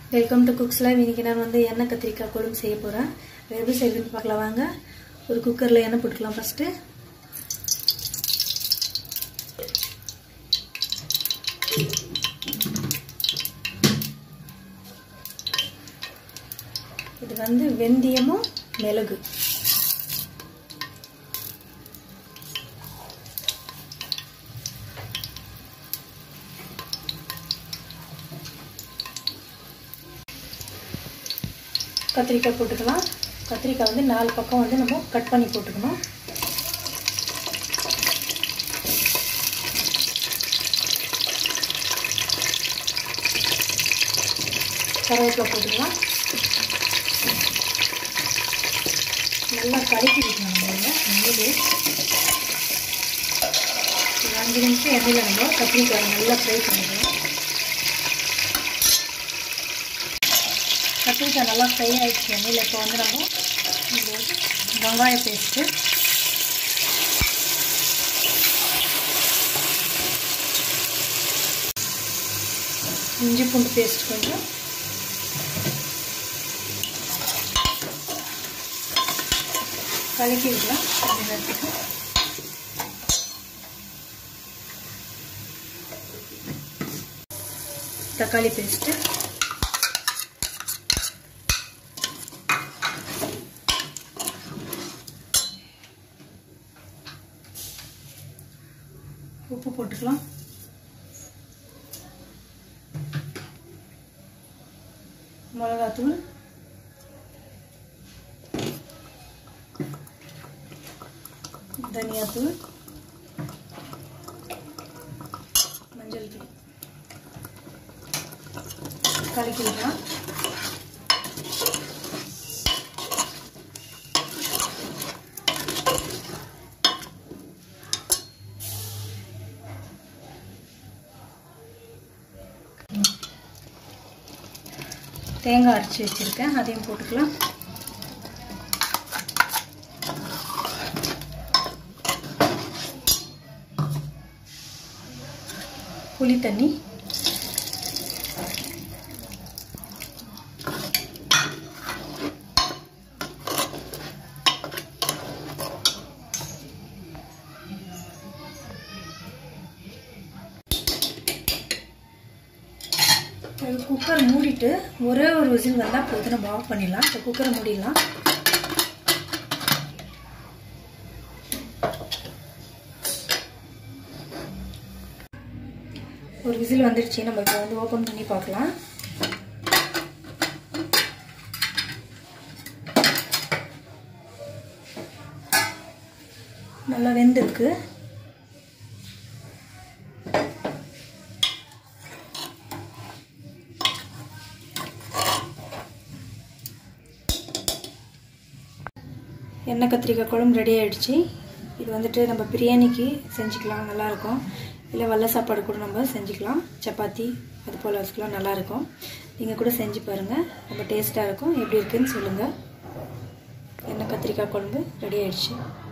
Welcome to cooks live. இன்னைக்கு நான் வந்து எண்ணெய் கத்திரிக்காய் குழம்பு செய்ய போறேன். எப்படி செய்யறதுன்னு பார்க்கலாம் வாங்க. ஒரு குக்கர்ல எண்ணெய் போட்டுக்கலாம். ஃபர்ஸ்ட் இது வந்து வெந்தயமும் மிளகு, கத்திரிக்காய் போட்டுக்கலாம். கத்திரிக்காய் வந்து 4 பக்கம் வந்து நம்ம கட் பண்ணி போட்டுக்கணும். கருவேப்பிலை போட்டுக்கலாம். நல்லா கலக்கி விடணும். நல்லது 5 நிமிஷம் எண்ணெயில் நம்ம கத்திரிக்காய் நல்லா ஃப்ரை பண்ணிக்கலாம். கத்திரிக்காய் நல்லா ஃப்ரை ஆகிடுச்சு எண்ணெயில். இப்போ வந்து நம்ம வெங்காய பேஸ்ட்டு, இஞ்சி பூண்டு பேஸ்ட் கொஞ்சம், கலக்கி விடலாம். தக்காளி பேஸ்ட்டு, உப்பு போட்டுக்கலாம். மிளகாத்தூள், தனியாத்தூள், மஞ்சள் தூள் கலக்கி விடலாம். தேங்காய் அரைச்சி வச்சிருக்கேன், அதையும் போட்டுக்கலாம். புளி தண்ணி, குக்கர் மூடிட்டு ஒரே ஒரு விசில் வந்தால் போது நம்ம ஆஃப் பண்ணிடலாம். இப்போ குக்கரை மூடிடலாம். ஒரு விசில் வந்துடுச்சு. நம்ம இப்போ வந்து ஓப்பன் பண்ணி பார்க்கலாம். நல்லா வெந்திருக்கு. எண்ணெய் கத்திரிக்காய் குழம்பு ரெடி ஆகிடுச்சு. இது வந்துட்டு நம்ம பிரியாணிக்கு செஞ்சுக்கலாம், நல்லாயிருக்கும். இல்லை வெள்ளை சாப்பாடு கூட நம்ம செஞ்சுக்கலாம், சப்பாத்தி அது போல் வச்சுக்கலாம், நல்லாயிருக்கும். நீங்கள் கூட செஞ்சு பாருங்கள், ரொம்ப டேஸ்ட்டாக இருக்கும். எப்படி இருக்குதுன்னு சொல்லுங்கள். எண்ணெய் கத்திரிக்காய் குழம்பு ரெடி ஆகிடுச்சு.